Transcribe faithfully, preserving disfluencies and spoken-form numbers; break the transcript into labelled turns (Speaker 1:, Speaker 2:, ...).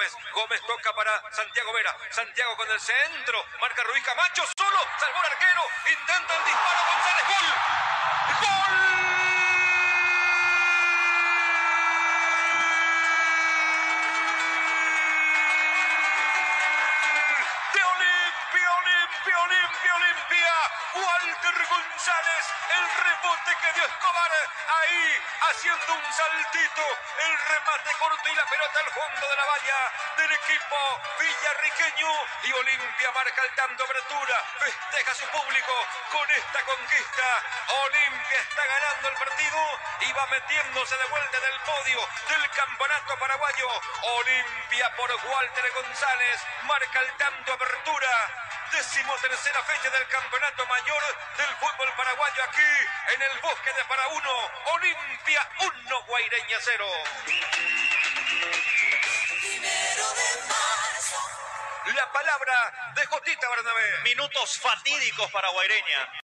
Speaker 1: Gómez. Gómez toca para Santiago Vera. Santiago con el centro. Marca Ruiz Camacho. Solo. Salvó el arquero. Intenta el disparo. González. ¡Gol! ¡Gol! Olimpia, Olimpia, Olimpia. Walter González, el rebote que dio Escobar. Ahí, haciendo un saltito. El remate corto y la pelota al fondo de la valla del equipo villarriqueño. Y Olimpia marca el tanto apertura. Festeja a su público con esta conquista. Olimpia está ganando el partido y va metiéndose de vuelta en el podio del campeonato paraguayo. Olimpia por Walter González marca el tanto apertura. Décimo tercera fecha del campeonato mayor del fútbol paraguayo aquí en el Bosque de Paraúno. Olimpia uno, Guaireña cero.
Speaker 2: Primero de marzo.
Speaker 1: La palabra de Jotita Bernabé.
Speaker 3: Minutos fatídicos para Guaireña.